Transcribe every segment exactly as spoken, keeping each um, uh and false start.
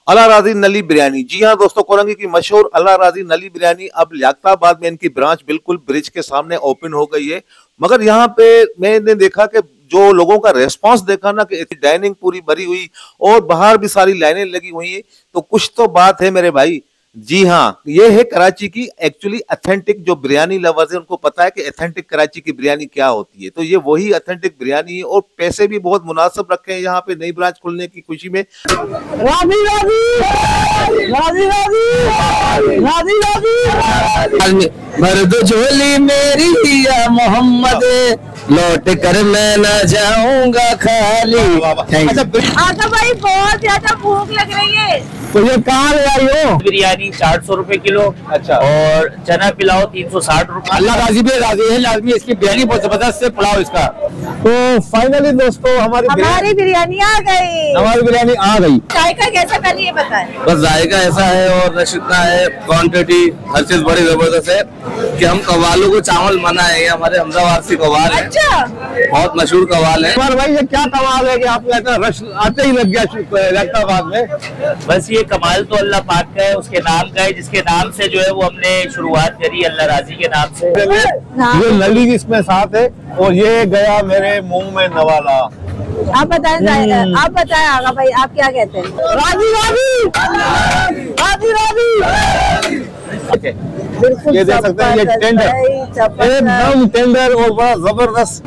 अला राजी नली बिरयानी। जी हाँ दोस्तों, कोरंगी की मशहूर अला राजी नली बिरयानी अब लियाकताबाद में इनकी ब्रांच बिल्कुल ब्रिज के सामने ओपन हो गई है। मगर यहाँ पे मैंने देखा कि जो लोगों का रेस्पॉन्स देखा ना कि डाइनिंग पूरी भरी हुई और बाहर भी सारी लाइनें लगी हुई है, तो कुछ तो बात है मेरे भाई। जी हाँ, ये है कराची की एक्चुअली ऑथेंटिक, जो बिरयानी लवर्स है उनको पता है कि ऑथेंटिक कराची की बिरयानी क्या होती है। तो ये वही ऑथेंटिक बिरयानी है और पैसे भी बहुत मुनासिब रखे हैं यहाँ पे नई ब्रांच खुलने की खुशी में। राजी राजी राजी राजी राजी राजी मर्द झोली मेरी या मोहम्मद, लौट कर मैं न जाऊंगा खाली। आका भाई बहुत ज्यादा भूख लग रही है, तो ये कहाँ ले आई हो? बिरयानी चार सौ रूपए किलो। अच्छा। और चना पिलाओ तीन सौ साठ रूपए। अल्लाह राजी भी राजी है, लाजमी इसकी बिरयानी बहुत जबरदस्त है, पुलाव इसका। तो फाइनली दोस्तों हमारी हमारी बिरयानी आ गई। हमारी बिरयानी आ गई। जायका कैसा पहले ये बताएं। बस जायका ऐसा है और रश इतना है, क्वांटिटी हर चीज बड़ी जबरदस्त है कि हम कव्वालों को चावल मना है, हमारे हमजावार से कव्वाल है। अच्छा। बहुत मशहूर कव्वाल है। और भाई ये क्या कव्वाल है कि आपको इतना रश आते ही लग गया लियाकताबाद में? बस ये कमाल तो अल्लाह पाक का है, उसके नाम का है, जिसके नाम से जो है वो हमने शुरुआत करी अल्लाह राजी के नाम से। ये नली इसमें साथ है और ये गया मेरे मुंह में नवाला। आप बताएं, आप बताएं आगा भाई, आप क्या कहते हैं? राजी राजी राजी राजी। बिल्कुल ये देख सकते हैं, ये टेंडर एकदम टेंडर और बड़ा जबरदस्त।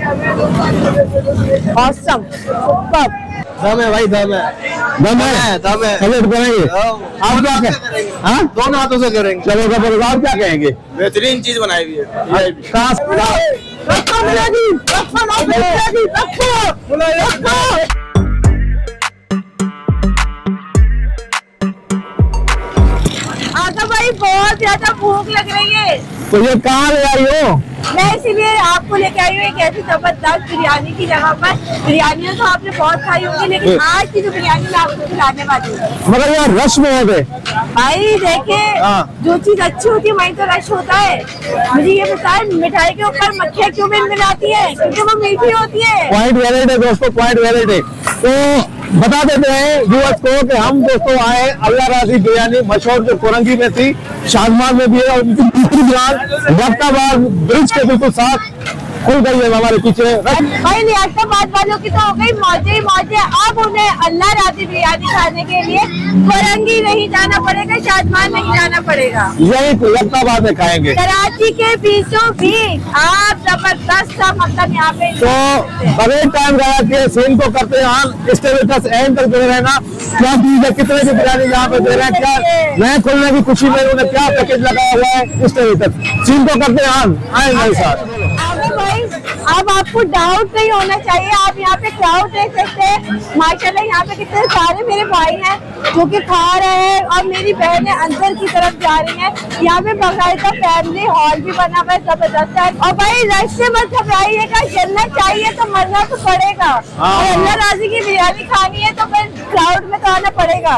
Awesome, superb. दम है भाई, दम है, दम है, दम है। करेंगे आप क्या कहेंगे? हाँ, दोनों हाथों से करेंगे। चलो जबरदस्त, आप क्या कहेंगे? बेहतरीन चीज बनाई हुई है। आका भाई बहुत ज्यादा भूख लग रही है, तो ये कहाँ ले आई हो? मैं इसीलिए आपको लेके आई हूँ एक ऐसी जबरदस्त बिरयानी की जगह पर। बिरयानियाँ तो आपने बहुत खाई होंगी, लेकिन आज की जो बिरयानी मैं आपको खिलाने वाली हूँ। मगर यार रश में है भाई देखिए, जो चीज अच्छी होती है वही तो रश होता है। मुझे ये बताए, मिठाई के ऊपर मक्खियाँ क्यों मिलाती है? क्योंकि वो मीठी होती है। पॉइंट वैलिड है दोस्तों, पॉइंट वैलिड है। तो बता देते हैं व्यूअर्स को कि हम दोस्तों आए अल्लाह राजी बिरयानी, मशहूर जो कोरंगी में थी, शादमाल में भी है, और उनकी दूसरी ब्रांच लियाकताबाद ब्रिज के बिल्कुल साथ खुल गई है हमारे पीछे। भाई लियाकताबाद वालों की तो हो गई मौजे ही मौजे। अब उन्हें अल्लाह राजी बिरयानी खाने के लिए कोरंगी नहीं जाना पड़ेगा, शादमाल नहीं जाना पड़ेगा, यही लियाकताबाद में खाएंगे। कराची के बीचों बीच आप जबरदस्त सा मतलब यहाँ पे। तो बगैर टाइम गया के सीन को करते हैं, स्टेटस एंड तक दे रहना। क्या चीज है, कितने की बिरयानी यहाँ पे दे रहे हैं, क्या नए खुलने की खुशी में उन्होंने क्या पैकेज लगाया हुआ है, स्टेटस सीन को करते हैं। आए मेरे साथ। अब आपको डाउट नहीं होना चाहिए, आप यहाँ पे क्राउड देख सकते हैं। माशाल्लाह यहाँ पे कितने सारे मेरे भाई हैं जो कि खा रहे हैं और मेरी बहनें अंदर की तरफ जा रही हैं। यहाँ पे बाकायदा फैमिली हॉल भी बना हुआ है, जबरदस्त है। और भाई रश से मत घबराइएगा, चलना चाहिए तो मरना तो पड़ेगा। और अल्लाह राजी की बिरयानी खानी है तो फिर क्राउड में तो आना पड़ेगा।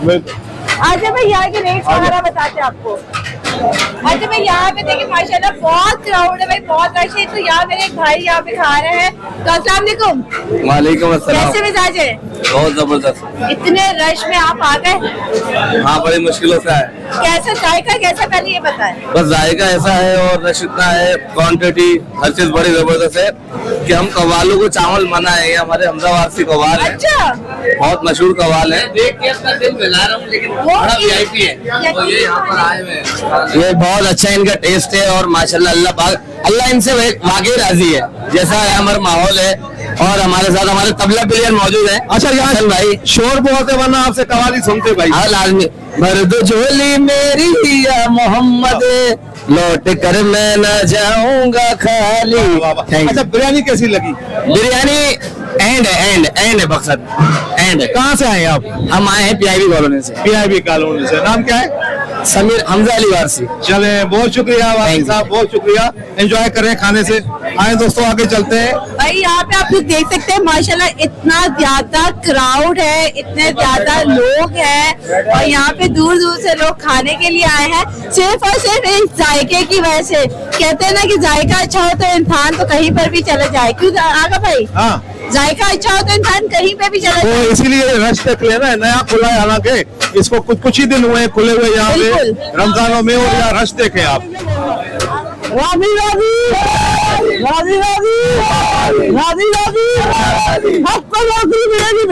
आज मैं यहाँ के रेट वगैरह बताते हैं आपको। अच्छा भाई यहाँ पे देखिए माशाल्लाह बहुत क्राउड है भाई, बहुत रश है। तो यहाँ मेरे एक भाई यहाँ पे खा रहे हैं। तो अस्सलाम वालेकुम। वालेकुम अस्सलाम। कैसे मिजाज है? बहुत जबरदस्त। इतने रश में आप आ गए? हाँ, बड़ी मुश्किलों से आए। कैसा जायका कैसा पहले ये बताएं। बस जायका ऐसा है और रश इतना है, क्वांटिटी हर चीज बड़ी जबरदस्त है कि हम कव्वालों को चावल मना है, हमारे हमजावार से कव्वाल है। अच्छा। बहुत मशहूर कव्वाल है। देख के अपना दिल मिला रहा हूँ, लेकिन बड़ा वीआईपी है तो ये यहाँ पर आए हुए। ये बहुत अच्छा इनका टेस्ट है और माशाल्लाह अल्लाह पाक अल्लाह इनसे वाकई राजी है। जैसा है हमारा माहौल है और हमारे साथ हमारे तबला प्लेयर मौजूद है। अच्छा यहाँ भाई शोर बहुत है, वरना आपसे कव्वाली सुनते भाई। हाँ लाजमी। मर्द झोली मेरी या मोहम्मद, लौट कर मैं न जाऊंगा खाली। अच्छा बिरयानी कैसी लगी? बिरयानी एंड है, एंड एंड है बक्सर एंड। कहाँ से आए आप? हम आए हैं पीआईबी कॉलोनी से। पीआईबी कॉलोनी से। नाम क्या है? समीर हमजा अली वारसी। चले बहुत शुक्रिया वारसी साहब, बहुत शुक्रिया। एंजॉय करें खाने से। आए दोस्तों आगे चलते हैं। भाई यहाँ पे आप लोग देख सकते हैं माशाल्लाह इतना ज्यादा क्राउड है, इतने ज्यादा लोग हैं और यहाँ पे दूर दूर से लोग खाने के लिए आए हैं सिर्फ और सिर्फ इस जायके की वजह से। कहते हैं ना कि जायका अच्छा हो तो इंसान तो कहीं पर भी चले जाए। क्यों आगा भाई? हाँ। जायका अच्छा हो तो इंसान कहीं पे भी चला तो जाए। इसीलिए रश तक लेना है, नया खुला है हालांकि इसको कुछ कुछ ही दिन हुए खुले हुए यहाँ पे बिल्कुल। रमजानों में, और यहाँ रश देखें आप। राजी राजी राजी राजी राजी राजी आपको नौकरी मिलेगी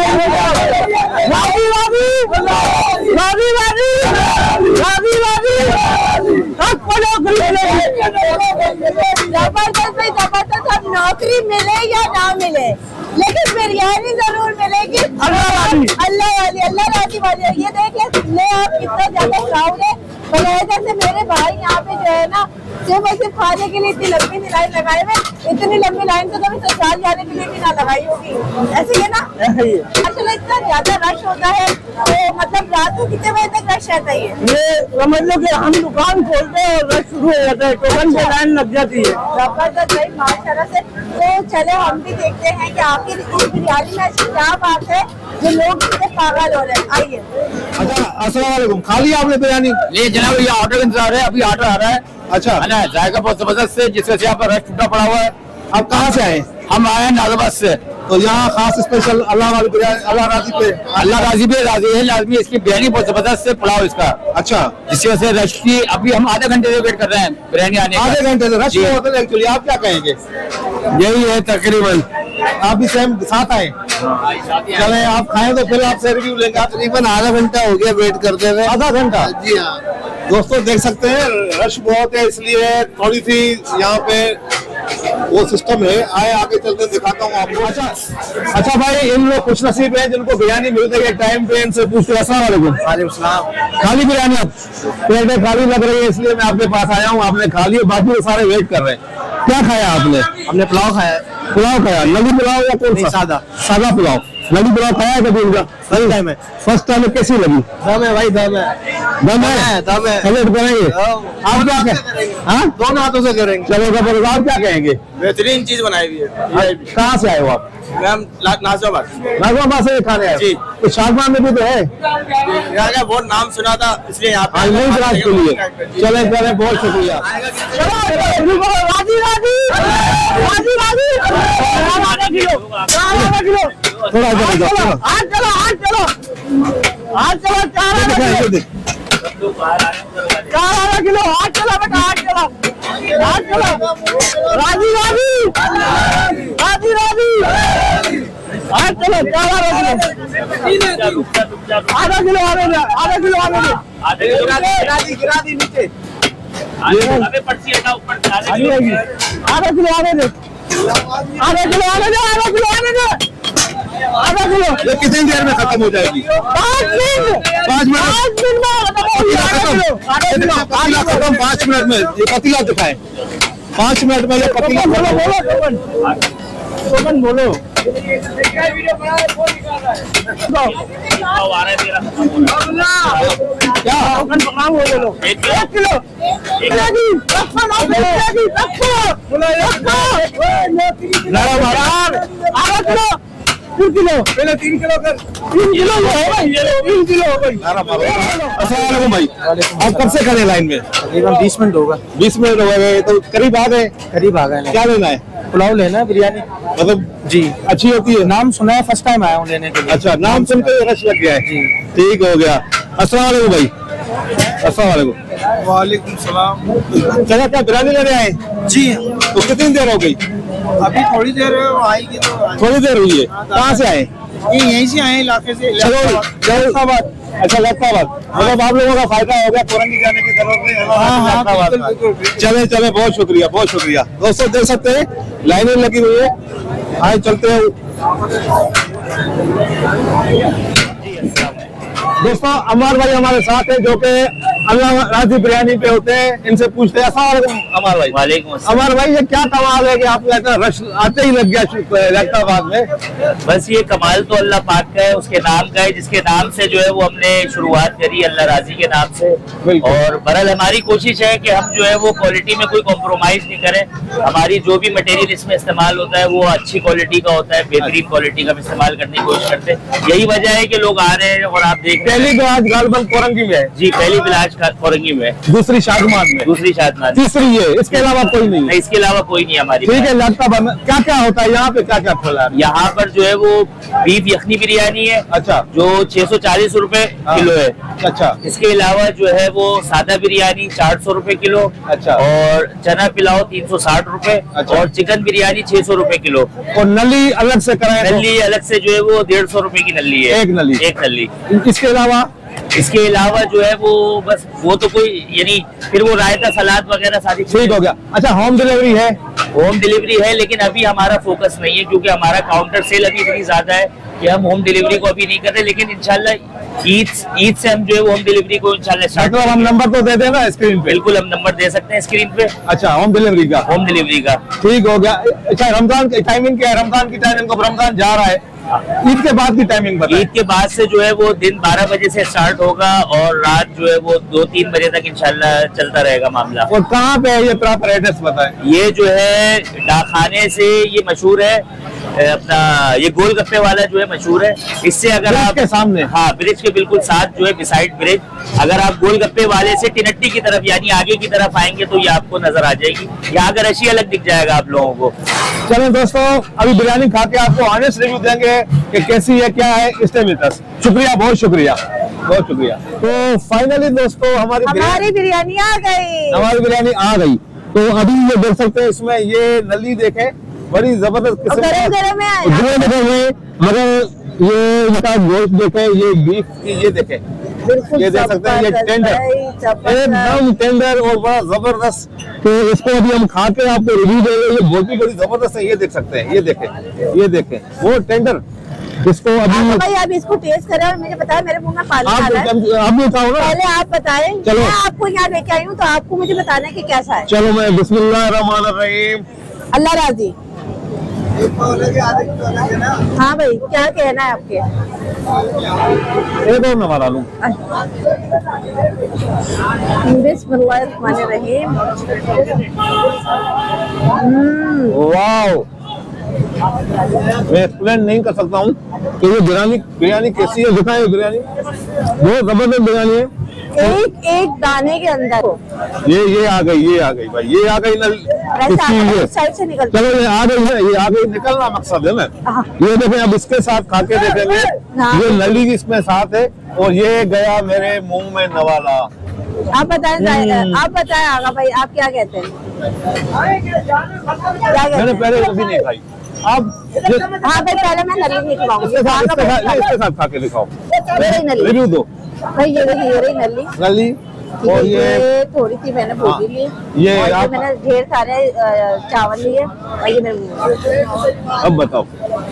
राजी राजी राजी राजी राजी राजी आपको नौकरी मिलेगी। जबरदस्त भाई जबरदस्त, अब नौकरी मिले या ना मिले लेकिन बिरयानी जरूर मिलेगी। अल्लाह वाली अल्लाह वाली अल्लाह राजी वाली। ये देखिए ले आप कितना ज्यादा क्राउड है। बगैर से मेरे भाई यहाँ पे जो है ना सिर्फ और सिर्फ खाने के लिए इतनी लंबी लाइन लगाए हुए, इतनी लंबी लाइन तो कभी ससुराल जाने के लिए भी ना लगाई होगी। ऐसे ही है ना? अच्छा, इतना ज्यादा रश होता है तो मतलब रात को कितने बजे तक रश रहता है? ये समझ लो कि हम दुकान खोलते हैं और रश शुरू हो जाता है, टोकन की लाइन लग जाती है। जबरदस्त भाई माशाल्लाह से। तो चले हम भी देखते हैं कि आखिर इस बिरयानी में ऐसी क्या बात है जो लोग इतने पागल हो रहे हैं। आइए। अच्छा, अस्सलाम वालेकुम। खा लिया आपने बिरयानी? ये जनाब ये ऑर्डर का इंतजार है, अभी ऑर्डर आ रहा है। अच्छा, है ना, जायका बहुत जबरदस्त है, जिससे यहाँ पर रश टूटा पड़ा हुआ है। आप कहाँ से आए? हम आए हैं नाजाबाद से। तो यहाँ खास स्पेशल अल्लाह वाली बिरयानी, अल्लाह राजी पे अल्लाह राजी भी राजी है, लाजमी इसकी बिरयानी बहुत जबरदस्त है, पुलाव इसका। अच्छा, जिसकी वजह से रश की अभी हम आधे घंटे से वेट कर रहे हैं बिरयानी आने का। आधे घंटे से रश जी। होता है एक्चुअली। आप क्या कहेंगे? यही है तकरीबन। आप भी सेम साथ आए? चले आप खाएं तो फिर आपसे रिव्यू लेंगे। आप तकरीबन आधा घंटा हो गया वेट करते हुए। आधा घंटा? जी हाँ। दोस्तों देख सकते हैं रश बहुत है, इसलिए थोड़ी सी यहाँ पे वो सिस्टम है। आए आगे चलते दिखाता हूँ आपको। अच्छा अच्छा भाई, इन लोग खुश नसीब है जिनको बिरयानी मिल रही है टाइम पे। इनसे पूछते हैं। अस्सलाम वालेकुम। वालेकुम सलाम। खाली बिरयानी आप? पेट खाली लग रही है इसलिए मैं आपके पास आया हूँ। आपने खा लिया, बाकी वो सारे वेट कर रहे हैं। क्या खाया आपने? हमने पुलाव खाया। पुलाव खाया? नली पुलाव या कौन सा? सादा सादा पुलाव। नली पुलाव खाया है कभी इनका? फर्स्ट टाइम है। फर्स्ट टाइम में कैसी लगी? दम है भाई, दम है, दम है, दम है। सैलेड करेंगे आप? क्या कहेंगे? हाँ, दोनों हाथों से करेंगे। चलो जबरदस्त। आप क्या कहेंगे? बेहतरीन चीज बनाई हुई है। कहाँ से आए हो आप? हम नाजिबाद नाजिबाद से खाने आए जी। तो शादमान में भी तो है। यहाँ का बहुत नाम सुना था इसलिए यहाँ आज नहीं ब्रांच के लिए। चले चले, बहुत शुक्रिया। राजी राजी राजी राजी आधा किलो आधा किलो थोड़ा इधर इधर आज चलो आज चलो आज चलो चार आधा किलो चार आधा किलो आज चलो बेटा आज चलो आज चलो राजी राजी राजी राजी आज चलो चार आधा किलो आधा किलो आधा किलो आधा किलो राजी गिरा दी नीचे। आधा किलो आने दे आधा किलो आने दे आधा किलो आने दे आधा किलो। ये कितनी देर में खत्म हो जाएगी? पाँच मिनट पाँच मिनट पाँच मिनट में पतीला खत्म पाँच मिनट में। ये पतीला दिखाए पाँच मिनट में। ये पतीला बोलो बोलो टोकन बोलो। क्या टोकन पकाओ बोलो। एक किलो आधा किलो तीन किलो पहले तीन किलो कर तीन किलो तीन किलो हो गई। अस्सलाम वालेकुम भाई। आप कब से खड़े लाइन में? तकरीबन बीस मिनट होगा। बीस मिनट हो गए तो करीब आ गए। करीब आ गए। क्या लेना है? पुलाव लेना है, बिरयानी मतलब जी अच्छी होती है? नाम सुना है, फर्स्ट टाइम आया हूँ लेने के लिए। अच्छा, नाम सुन के रश लग गया है। ठीक हो गया। अस्सलाम वालेकुम भाई। अस्सलाम वालेकुम। वालेकुम सलाम। चला क्या बिरयानी लेने आए? जी तो कितनी देर हो गई? अभी थोड़ी देर आएगी तो। थोड़ी देर हुई है। कहाँ से आए? ये यहीं से आए इलाके से। चलो लैक्ताबाद। अच्छा, लैक्ताबाद। मतलब आप लोगों का फायदा हो गया, फौरन जाने की जरूरत नहीं है। हाँ, हाँ, लैक्ताबाद बिल्कुल, बिल्कुल, बिल्कुल। चले चले, बहुत शुक्रिया बहुत शुक्रिया। दोस्तों देख सकते हैं लाइनें लगी हुई है। आए चलते हैं। दोस्तों अमर भाई हमारे साथ है जो कि अल्लाह राजी बिरयानी पे होते हैं। इनसे पूछते हैं। अस्सलाम वालेकुम अमर भाई। वालेकुम अस्सलाम। अमर भाई, ये क्या कमाल है कि आप इतना रश आते ही लग गया लैक्ताबाद में? बस ये कमाल तो अल्लाह पाक का है, उसके नाम का है, जिसके नाम से जो है वो हमने शुरुआत करी अल्लाह राजी के नाम से। और बहरहाल हमारी कोशिश है कि हम जो है वो क्वालिटी में कोई कॉम्प्रोमाइज नहीं करें। हमारी जो भी मटेरियल इसमें इस्तेमाल होता है वो अच्छी क्वालिटी का होता है, बेहतरीन क्वालिटी का इस्तेमाल करने की कोशिश करते हैं। यही वजह है कि लोग आ रहे हैं और आप देख रहे हैं। पहली बिलाज गालबन कोरंगी में है जी, पहली बिलाज कोरंगी में, दूसरी शादमाद में, दूसरी शादमाद, तीसरी ये, इसके अलावा कोई नहीं है? इसके अलावा कोई नहीं हमारी। ठीक है, लगता बंद। क्या क्या होता है यहाँ पे, क्या क्या खोला है? यहाँ पर जो है वो बीफ यखनी बिरयानी है, अच्छा, जो छह सौ चालीस रूपए किलो है। अच्छा, इसके अलावा जो है वो सादा बिरयानी चार सौ रूपये किलो, अच्छा, और चना पिलाओ तीन सौ साठ रूपये, अच्छा, और चिकन बिरयानी छह सौ रूपये किलो। और नली अलग से कराए? नली अलग से जो है वो डेढ़ सौ रूपये की नली है, एक नली, एक नली। इसके अलावा इसके अलावा जो है वो बस वो तो कोई यानी फिर वो रायता सलाद वगैरह सारी ठीक हो गया। अच्छा, होम डिलीवरी है? होम डिलीवरी है, लेकिन अभी हमारा फोकस नहीं है क्योंकि हमारा काउंटर सेल अभी इतनी ज्यादा है कि हम होम डिलीवरी को अभी नहीं कर रहे, लेकिन इंशाल्लाह ईद ईद से हम जो है होम डिलीवरी को इंशाल्लाह। मतलब हम नंबर तो दे देना स्क्रीन पे? बिल्कुल, हम नंबर दे सकते हैं स्क्रीन पे। अच्छा, होम डिलीवरी का? होम डिलीवरी का ठीक हो गया। अच्छा, रमजान की टाइमिंग क्या है? रमजान की टाइमिंग, को रमजान जा रहा है, ईद के बाद की टाइमिंग बताइए। ईद के बाद से जो है वो दिन बारह बजे से स्टार्ट होगा और रात जो है वो दो तीन बजे तक इंशाल्लाह चलता रहेगा मामला। और कहाँ पे है ये, प्रॉपर एड्रेस बताएं। ये जो है डाकखाने से ये मशहूर है, अपना ये गोलगप्पे वाला जो है मशहूर है। इससे अगर आप के सामने, हाँ, ब्रिज के बिल्कुल साथ जो है बिसाइड ब्रिज, अगर आप गोलगप्पे वाले से टिनट्टी की तरफ यानी आगे की तरफ आएंगे तो ये आपको नजर आ जाएगी। यहाँ का रशी अलग दिख जाएगा आप लोगों को। चलो दोस्तों, अभी बिरयानी खा के आपको ऑनेस्ट रिव्यू देंगे कि कैसी है, क्या है। Stay with us. शुक्रिया, बहुत शुक्रिया, बहुत शुक्रिया। तो फाइनली दोस्तों हमारी हमारी बिरयानी आ गई, हमारी बिरयानी आ गई। तो अभी ये देख सकते हैं, इसमें ये नली देखें, बड़ी जबरदस्त किस्म है, मगर ये इनका गोश्त देखें, ये बीफ की ये देखें, ये देख सकते हैं, ये टेंडर, एकदम टेंडर और बड़ा जबरदस्त। तो इसको अभी हम खा के आपको रिव्यू देंगे। ये बहुत ही बड़ी जबरदस्त है, ये देख सकते हैं, ये देखें, ये देखें वो टेंडर। इसको अभी भाई आप इसको टेस्ट करें और मुझे बताएं, मेरे मुंह में पानी आ रहा है। आप भी बताओ ना, पहले आप बताएं। चलो, मैं आपको यहाँ लेके आई हूँ तो आपको मुझे बताना है कि कैसा है। चलो, मैं बिस्मिल्लाहिर्रहमानिर्रहीम। अल्लाह राजी। हाँ भाई, क्या कहना है आपके? एक और नवा लूं। बिस्मिल्लाहिर्रहमानिर्रहीम। वाओ, मैं एक्सप्लेन नहीं कर सकता हूँ कि ये बिरयानी बिरयानी कैसी है। दिखाएं, बिरयानी बहुत जबरदस्त बिरयानी है। एक एक दाने के अंदर ये ये आ गई, ये आ गई भाई, ये आ गई नल इसकी, साइड से निकल। चलो, ये आ गई है, ये आ गई, निकलना मकसद है ना। ये देखें, अब इसके साथ खा के देखेंगे। ये नली इसमें साथ है और ये गया मेरे मुंह में नवाला। आप बताएं, आप बताएं आगा भाई, आप क्या कहते हैं? मैंने पहले कभी नहीं खाई। आप हाँ भाई, पहले मैं नली नहीं खिलाऊंगी, इसके साथ खा के दिखाओ, रिव्यू दो भाई। ये रही, ये रही नली नली, और ये थोड़ी सी मैंने भूजी ली, ये और आप, ये मैंने ढेर सारे चावल लिए और ये मेरे मुंह। अब बताओ।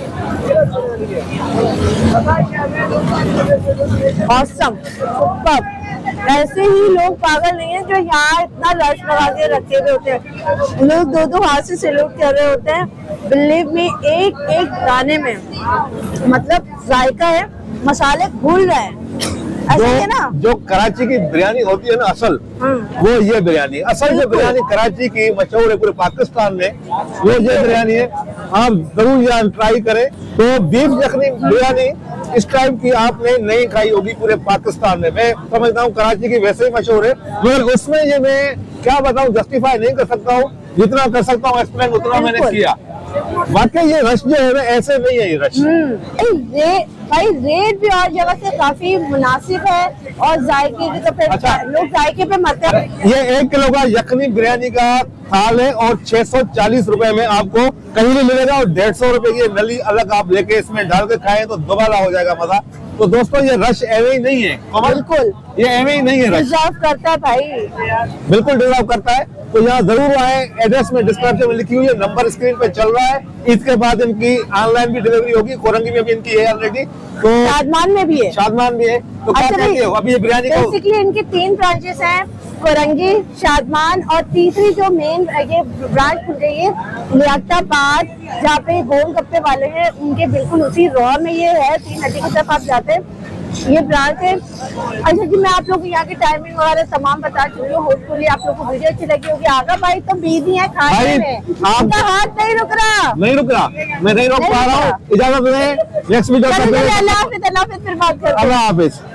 Awesome, superb. ऐसे ही लोग पागल नहीं है जो यहाँ इतना रश लगा के रखे हुए होते हैं। लोग दो दो हाथ से सैल्यूट कर रहे होते हैं। बिलीव मी, एक एक दाने में मतलब जायका है, मसाले घुल रहे हैं। ऐसा है ना, जो कराची की बिरयानी होती है ना असल, वो ये बिरयानी असल जो बिरयानी कराची की मशहूर है पूरे पाकिस्तान में, वो ये बिरयानी है। आप जरूर यहाँ ट्राई करें। तो बीफ यखनी बिरयानी इस टाइप की आपने नहीं खाई होगी पूरे पाकिस्तान में। मैं समझता हूँ कराची की वैसे ही मशहूर है, मगर उसमें ये मैं क्या बताऊँ, जस्टिफाई नहीं कर सकता हूँ। जितना कर सकता हूँ एक्सप्लेन उतना मैंने किया। वाकई ये रश जो है ना, ऐसे नहीं है ये रश। रे, भाई रेट भी और जगह से काफी मुनासिब है और जायके की तो फिर अच्छा, लोग जायके पे मरते हैं। ये एक किलो का यखनी बिरयानी का थाल है और छह सौ चालीस रुपए में आपको कहीं भी मिलेगा। और डेढ़ सौ रुपए की नली अलग आप लेके इसमें डाल के खाएं तो दोबारा हो जाएगा मजा। तो दोस्तों, ये रश एवे ही नहीं है, बिल्कुल ये एवे ही नहीं है, रश डिजर्व करता है भाई, बिल्कुल डिजर्व करता है। तो यहाँ जरूर आए। एड्रेस में डिस्क्रिप्शन में लिखी हुई है, नंबर स्क्रीन पे चल रहा है। इसके बाद इनकी ऑनलाइन भी डिलीवरी होगी, कोरंगी में भी इनकी है ऑलरेडी, तो शादमान में भी है, शादमान भी है। तो क्या अच्छा कहती हो अभी ये बिरयानी को? बेसिकली इनकी तीन ब्रांचेस हैं, कोरंगी, शादमान और तीसरी जो मेन ये ब्रांच खुल रही है लियाकताबाद, जहाँ पे गोलगप्पे वाले हैं, उनके बिल्कुल उसी रॉ में ये है। तीन नदी की तरफ आप जाते हैं, ये ब्रांच है। अच्छा जी, मैं आप लोग को यहाँ की टाइमिंग वगैरह तमाम बता चुकी हूँ। होपफुली आप लोग को वीडियो अच्छी लगी होगी। आगा भाई तो बिजी है खाने में, उनका हाथ नहीं रुक रहा, नहीं रुक रहा, मैं नहीं रोक पा रहा हूँ। इजाजत दें, नेक्स्ट वीडियो अल्लाह हाफिज़, अल्लाह हाफिज़, फिर बात करते हैं। अल्लाह हाफिज।